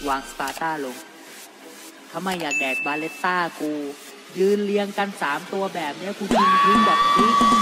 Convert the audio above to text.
วางสปาร์ต้าลงถ้าไม่อยากแดกบาเลตต้ากูยืนเรียงกัน3ตัวแบบนี้กูกินทิ้งแบบพริก